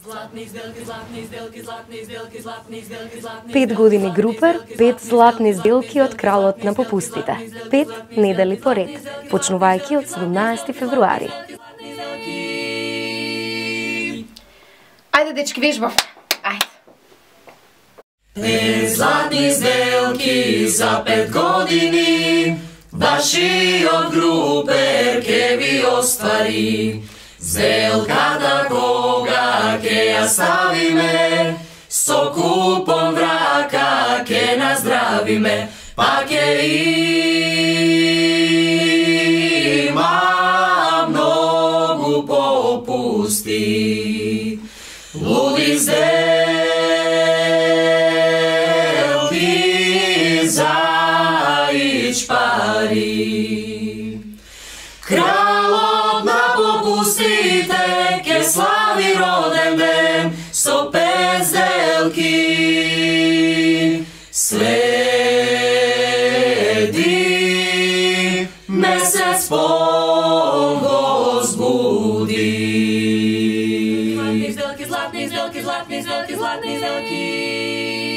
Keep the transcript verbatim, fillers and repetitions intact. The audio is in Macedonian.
Пет години Групер, пет златни сделки од кралот на попустите. Пет недели поред, почнувајќи од седумнаесети февруари. Ајде, дечки, вежбав. Ајде. Пет златни сделки за пет години, вашиот Групер ке ви оствари. Сделката кога ке ја ставиме, со купон врака ке наздравиме, па ке има многу попусти. Луди сделки за ичпари. Кралот на попустите ке слави роден ден со пет сделки. Следи месец пол возбуди. Златни сделки, златни сделки, златни сделки, златни сделки.